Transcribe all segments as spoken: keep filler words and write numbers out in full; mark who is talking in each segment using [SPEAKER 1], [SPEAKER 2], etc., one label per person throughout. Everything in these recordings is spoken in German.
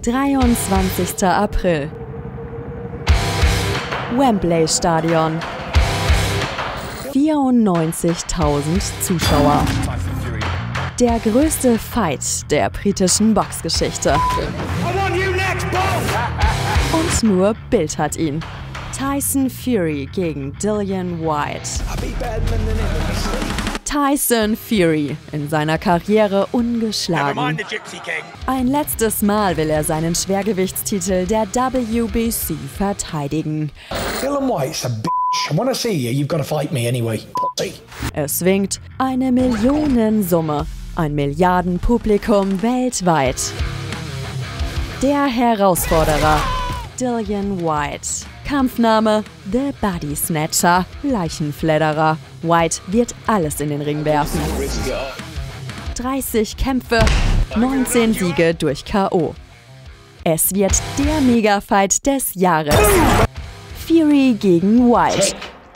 [SPEAKER 1] dreiundzwanzigster April. Wembley Stadion. vierundneunzigtausend Zuschauer. Der größte Fight der britischen Boxgeschichte. Und nur Bild hat ihn. Tyson Fury gegen Dillian Whyte. Tyson Fury, in seiner Karriere ungeschlagen. Ein letztes Mal will er seinen Schwergewichtstitel der W B C verteidigen.
[SPEAKER 2] Dillian Whyte's a bitch. I wanna see you. You've got to fight me anyway.
[SPEAKER 1] Es winkt eine Millionensumme, ein Milliardenpublikum weltweit. Der Herausforderer, Dillian Whyte. Kampfname: The Body Snatcher, Leichenfledderer. Whyte wird alles in den Ring werfen. dreißig Kämpfe, neunzehn Siege durch K O Es wird der Megafight des Jahres. Fury gegen Whyte.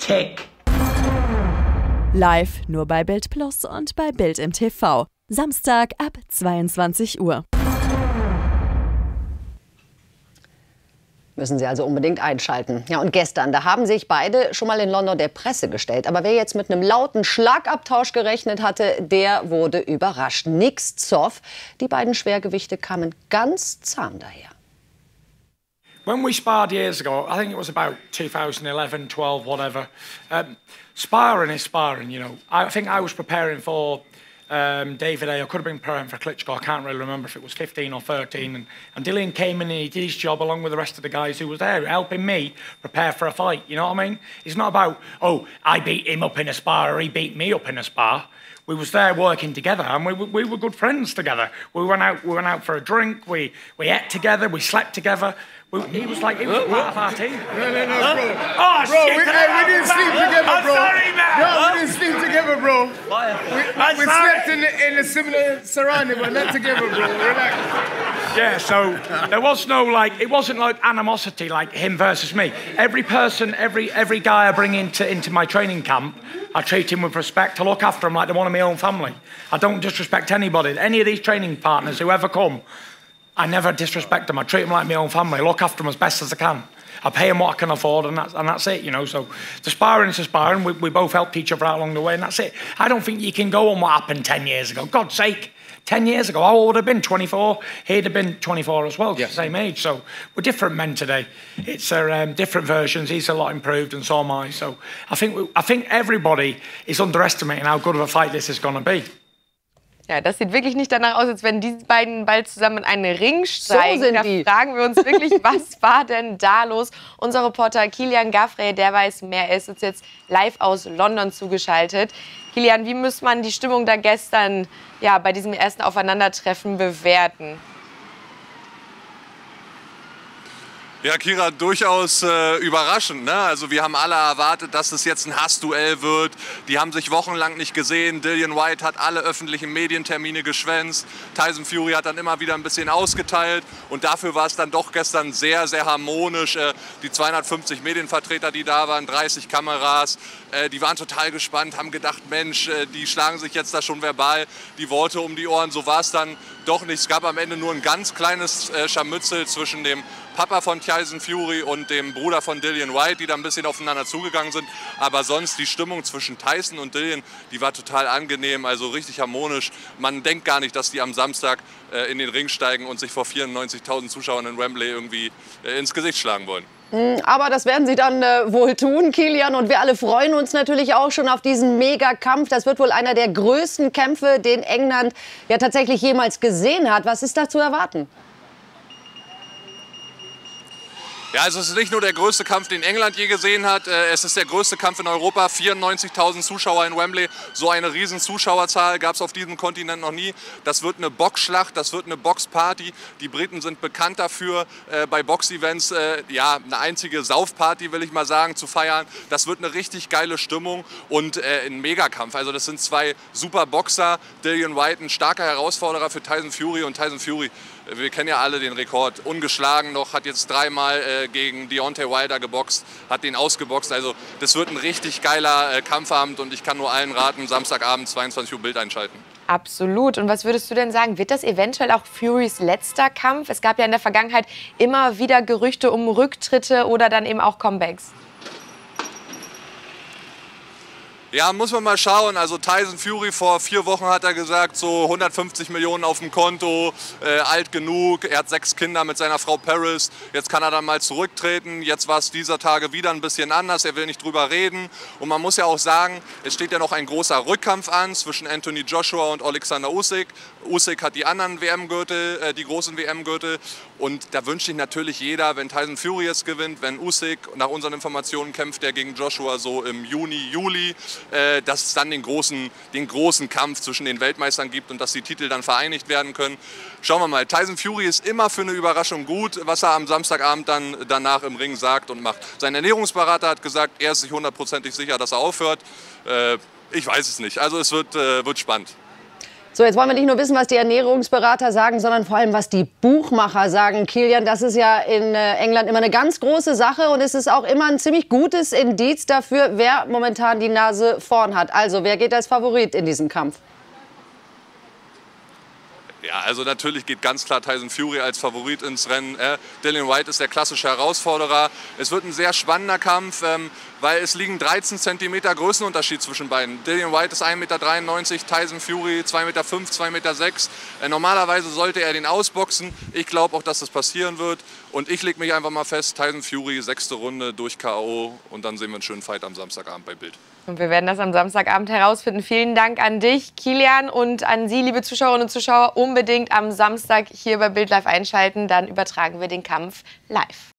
[SPEAKER 1] Live nur bei Bild Plus und bei Bild im T V. Samstag ab zweiundzwanzig Uhr.
[SPEAKER 3] Müssen Sie also unbedingt einschalten. Ja, und gestern, da haben sich beide schon mal in London der Presse gestellt. Aber wer jetzt mit einem lauten Schlagabtausch gerechnet hatte, der wurde überrascht. Nix Zoff. Die beiden Schwergewichte kamen ganz zahm daher.
[SPEAKER 4] When we sparred years ago, I think it was about two thousand eleven, twelve, whatever, um, sparring is sparring, you know. I think I was preparing for um, David A. I could have been preparing for Klitschko. I can't really remember if it was fifteen or thirteen. And, and Dillian came in and he did his job along with the rest of the guys who was there, helping me prepare for a fight, you know what I mean? It's not about, oh, I beat him up in a spar or he beat me up in a spar. We was there working together, and we, we were good friends together. We went out, we went out for a drink. We we ate together. We slept together. We, he was like he was part of our team.
[SPEAKER 5] No, no, no, bro.
[SPEAKER 4] Oh
[SPEAKER 5] bro,
[SPEAKER 4] shit!
[SPEAKER 5] we, hey, we didn't sleep together,
[SPEAKER 4] I'm
[SPEAKER 5] bro.
[SPEAKER 4] sorry, man.
[SPEAKER 5] No, we didn't sleep together, bro. We,
[SPEAKER 4] I'm
[SPEAKER 5] we
[SPEAKER 4] sorry.
[SPEAKER 5] slept in, the, in a similar surrounding, but not together, bro. Relax.
[SPEAKER 4] Yeah, so there was no like, it wasn't like animosity like him versus me. Every person, every every guy I bring into into my training camp, I treat him with respect. I look after him like they're one of my own family. I don't disrespect anybody. Any of these training partners who ever come, I never disrespect them. I treat them like my own family. I look after them as best as I can. I pay them what I can afford, and that's, and that's it, you know. So the sparring is a sparring. We, we both helped each other out along the way, and that's it. I don't think you can go on what happened ten years ago. God's sake. ten years ago, how old would I have been? twenty-four. He'd have been twenty-four as well, yes. The same age. So we're different men today. It's uh, um, different versions. He's a lot improved, and so am I. So I think we, I think everybody is underestimating how good of a fight this is going to be.
[SPEAKER 6] Ja, das sieht wirklich nicht danach aus, als wenn diese beiden bald zusammen in einen Ring steigen.
[SPEAKER 3] So sind
[SPEAKER 6] da
[SPEAKER 3] die.
[SPEAKER 6] fragen wir uns wirklich, was war denn da los? Unser Reporter Kilian Gaffrey, der weiß mehr, er ist uns jetzt live aus London zugeschaltet. Kilian, wie muss man die Stimmung da gestern ja, bei diesem ersten Aufeinandertreffen bewerten?
[SPEAKER 7] Ja, Kira, durchaus äh, überraschend, ne? Also wir haben alle erwartet, dass es jetzt ein Hassduell wird. Die haben sich wochenlang nicht gesehen. Dillian Whyte hat alle öffentlichen Medientermine geschwänzt. Tyson Fury hat dann immer wieder ein bisschen ausgeteilt. Und dafür war es dann doch gestern sehr, sehr harmonisch. Äh, die zweihundertfünfzig Medienvertreter, die da waren, dreißig Kameras, äh, die waren total gespannt, haben gedacht, Mensch, äh, die schlagen sich jetzt da schon verbal die Worte um die Ohren. So war es dann doch nicht. Es gab am Ende nur ein ganz kleines äh, Scharmützel zwischen dem Papa von Tyson Fury und dem Bruder von Dillian Whyte, die da ein bisschen aufeinander zugegangen sind. Aber sonst die Stimmung zwischen Tyson und Dillian, die war total angenehm, also richtig harmonisch. Man denkt gar nicht, dass die am Samstag äh, in den Ring steigen und sich vor vierundneunzigtausend Zuschauern in Wembley irgendwie äh, ins Gesicht schlagen wollen.
[SPEAKER 3] Aber das werden sie dann äh, wohl tun, Kilian. Und wir alle freuen uns natürlich auch schon auf diesen Megakampf. Das wird wohl einer der größten Kämpfe, den England ja tatsächlich jemals gesehen hat. Was ist da zu erwarten?
[SPEAKER 7] Ja, also es ist nicht nur der größte Kampf, den England je gesehen hat. Es ist der größte Kampf in Europa. vierundneunzigtausend Zuschauer in Wembley. So eine riesen Zuschauerzahl gab es auf diesem Kontinent noch nie. Das wird eine Boxschlacht, das wird eine Boxparty. Die Briten sind bekannt dafür, äh, bei Boxevents äh, ja, eine einzige Saufparty, will ich mal sagen, zu feiern. Das wird eine richtig geile Stimmung und äh, ein Megakampf. Also das sind zwei super Boxer. Dillian Whyte, ein starker Herausforderer für Tyson Fury. Und Tyson Fury, wir kennen ja alle den Rekord, ungeschlagen noch, hat jetzt dreimal äh, gegen Deontay Wilder geboxt, hat den ausgeboxt. Also das wird ein richtig geiler äh, Kampfabend und ich kann nur allen raten, Samstagabend zweiundzwanzig Uhr Bild einschalten.
[SPEAKER 6] Absolut. Und was würdest du denn sagen, wird das eventuell auch Furys letzter Kampf? Es gab ja in der Vergangenheit immer wieder Gerüchte um Rücktritte oder dann eben auch Comebacks.
[SPEAKER 7] Ja, muss man mal schauen. Also Tyson Fury vor vier Wochen hat er gesagt, so hundertfünfzig Millionen auf dem Konto, äh, alt genug. Er hat sechs Kinder mit seiner Frau Paris. Jetzt kann er dann mal zurücktreten. Jetzt war es dieser Tage wieder ein bisschen anders. Er will nicht drüber reden. Und man muss ja auch sagen, es steht ja noch ein großer Rückkampf an zwischen Anthony Joshua und Alexander Usyk. Usyk hat die anderen W M-Gürtel, äh, die großen W M-Gürtel. Und da wünscht sich natürlich jeder, wenn Tyson Fury jetzt gewinnt, wenn Usyk, nach unseren Informationen kämpft er gegen Joshua so im Juni, Juli, äh, dass es dann den großen, den großen Kampf zwischen den Weltmeistern gibt und dass die Titel dann vereinigt werden können. Schauen wir mal, Tyson Fury ist immer für eine Überraschung gut, was er am Samstagabend dann danach im Ring sagt und macht. Sein Ernährungsberater hat gesagt, er ist sich hundertprozentig sicher, dass er aufhört. Äh, ich weiß es nicht, also es wird, äh, wird spannend.
[SPEAKER 3] So, jetzt wollen wir nicht nur wissen, was die Ernährungsberater sagen, sondern vor allem, was die Buchmacher sagen. Kilian, das ist ja in England immer eine ganz große Sache und es ist auch immer ein ziemlich gutes Indiz dafür, wer momentan die Nase vorn hat. Also, wer geht als Favorit in diesen Kampf?
[SPEAKER 7] Ja, also natürlich geht ganz klar Tyson Fury als Favorit ins Rennen. Äh, Dillian Whyte ist der klassische Herausforderer. Es wird ein sehr spannender Kampf, ähm, weil es liegen dreizehn Zentimeter Größenunterschied zwischen beiden. Dillian Whyte ist ein Meter dreiundneunzig, Tyson Fury zwei Meter fünf, zwei Meter sechs. Äh, normalerweise sollte er den ausboxen. Ich glaube auch, dass das passieren wird. Und ich lege mich einfach mal fest, Tyson Fury, sechste Runde durch K O Und dann sehen wir einen schönen Fight am Samstagabend bei Bild.
[SPEAKER 6] Und wir werden das am Samstagabend herausfinden. Vielen Dank an dich, Kilian, und an Sie, liebe Zuschauerinnen und Zuschauer, unbedingt am Samstag hier bei Bild Live einschalten. Dann übertragen wir den Kampf live.